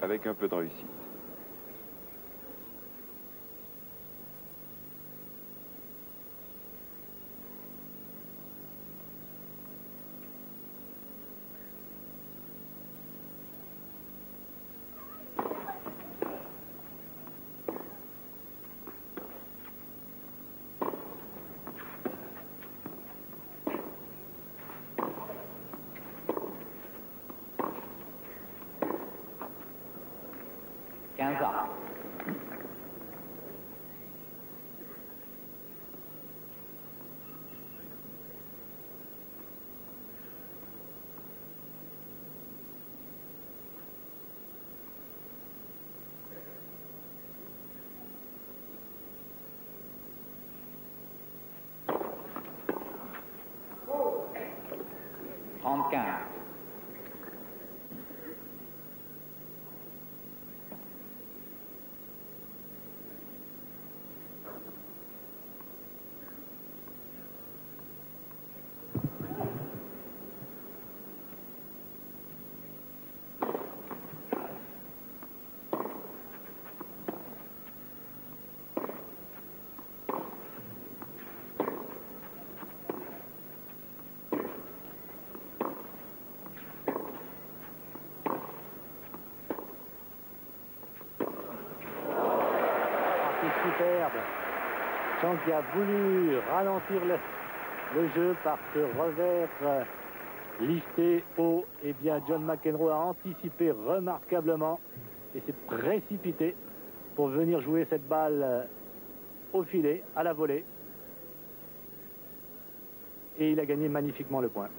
avec un peu de réussite. Superbe. Chang qui a voulu ralentir le jeu par ce revers lifté haut. Et bien John McEnroe a anticipé remarquablement et s'est précipité pour venir jouer cette balle au filet, à la volée. Et il a gagné magnifiquement le point.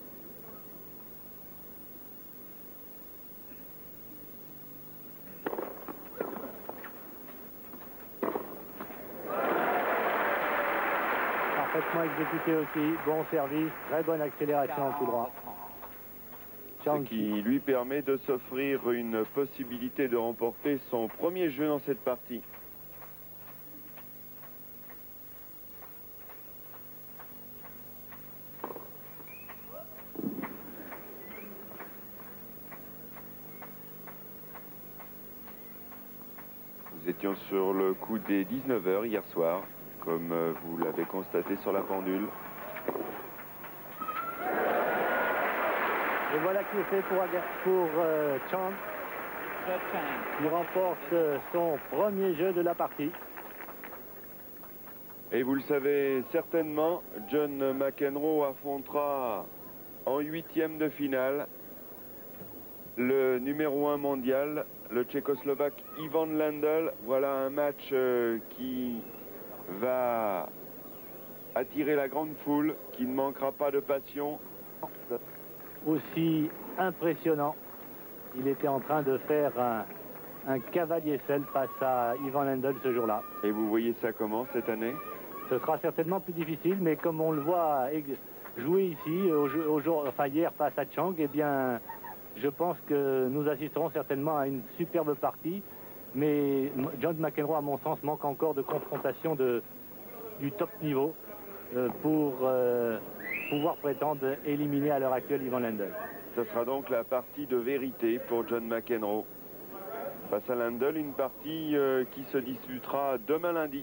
Parfaitement exécuté aussi, bon service, très bonne accélération en coup droit. Ce qui lui permet de s'offrir une possibilité de remporter son premier jeu dans cette partie. Nous étions sur le coup des 19 h hier soir, comme vous l'avez constaté sur la pendule. Et voilà qui est fait pour Chang, qui remporte son premier jeu de la partie. Et vous le savez certainement, John McEnroe affrontera en 8e de finale le numéro 1 mondial, le Tchécoslovaque Ivan Lendl. Voilà un match qui va attirer la grande foule, qui ne manquera pas de passion. Aussi impressionnant, il était en train de faire un cavalier seul face à Ivan Lendl ce jour-là. Et vous voyez ça comment cette année? Ce sera certainement plus difficile, mais comme on le voit jouer ici, hier face à Chang, eh bien, je pense que nous assisterons certainement à une superbe partie. Mais John McEnroe, à mon sens, manque encore de confrontation du top niveau pour pouvoir prétendre éliminer à l'heure actuelle Ivan Lendl. Ce sera donc la partie de vérité pour John McEnroe. Face à Lendl, une partie qui se disputera demain lundi.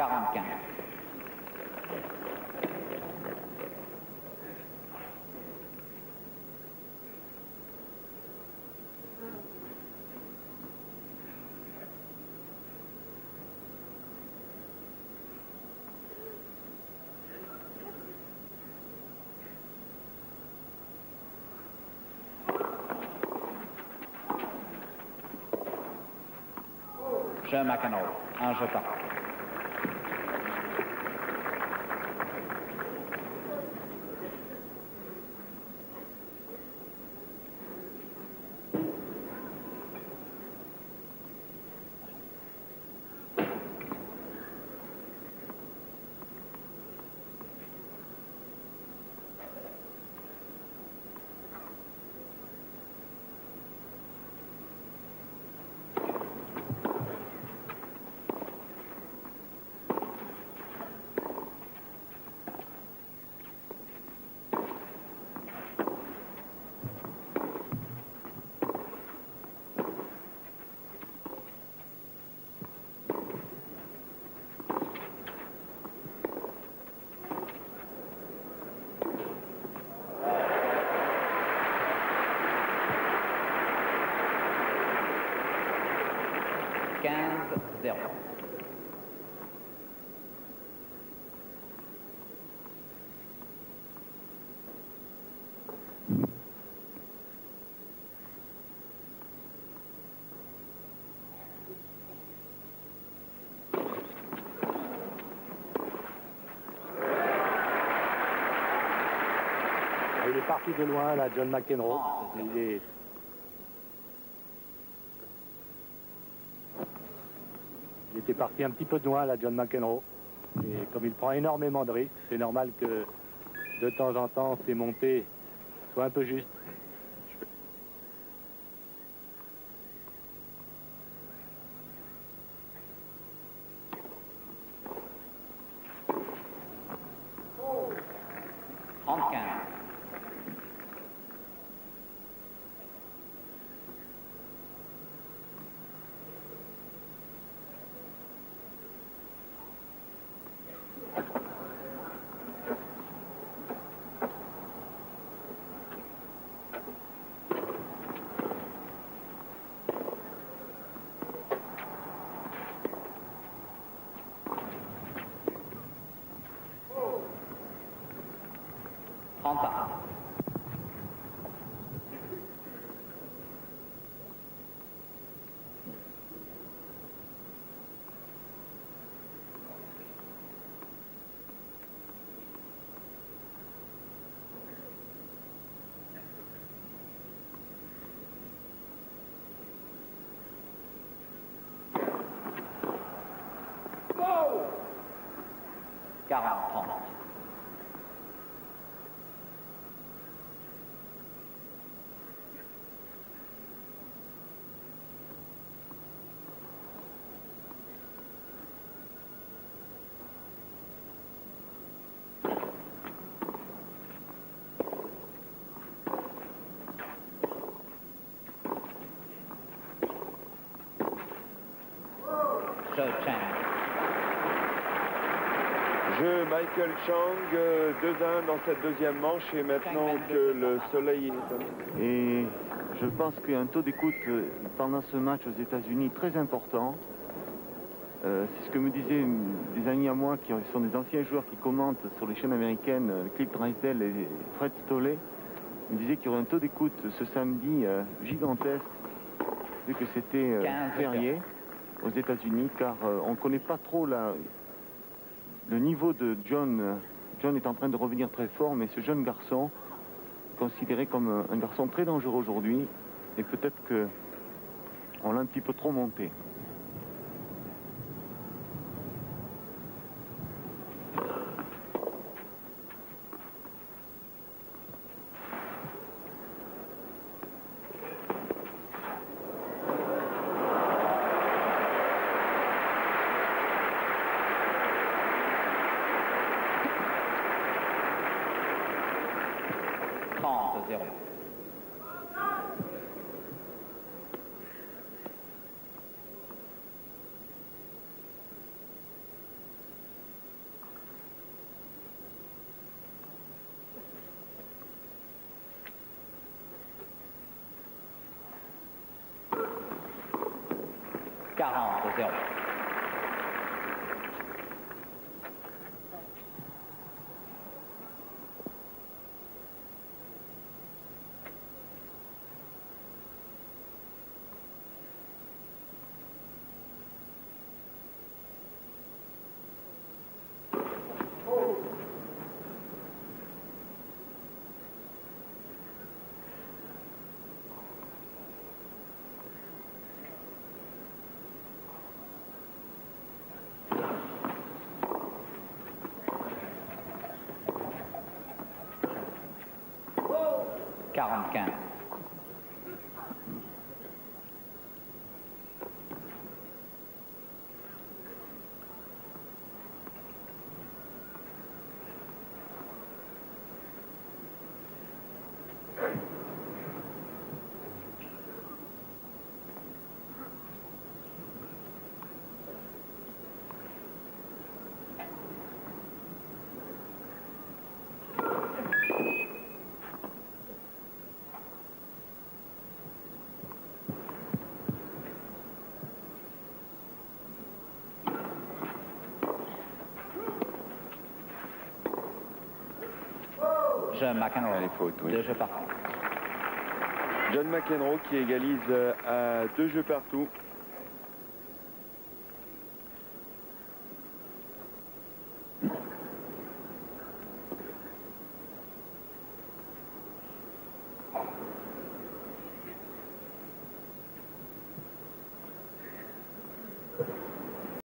45. Joe McEnroe, un jeton. Zéro. Il est parti de loin, là, John McEnroe. Il était parti un petit peu de loin, là, John McEnroe. Et comme il prend énormément de risques, c'est normal que de temps en temps, ses montées soient un peu justes. Jeu Michael Chang, 2-1 dans cette deuxième manche, et maintenant que le soleil est... Et je pense qu'il y a un taux d'écoute pendant ce match aux États-Unis très important. C'est ce que me disaient des amis à moi qui sont des anciens joueurs qui commentent sur les chaînes américaines, Cliff Drysdale et Fred Stolle. Ils me disaient qu'il y aurait un taux d'écoute ce samedi gigantesque, vu que c'était férié aux États-Unis, car on ne connaît pas trop le niveau de John. John est en train de revenir très fort, mais ce jeune garçon, considéré comme un garçon très dangereux aujourd'hui, et peut-être qu'on l'a un petit peu trop monté. 40-0. John McEnroe. Les fautes, oui. 2 jeux partout. John McEnroe qui égalise à 2 jeux partout.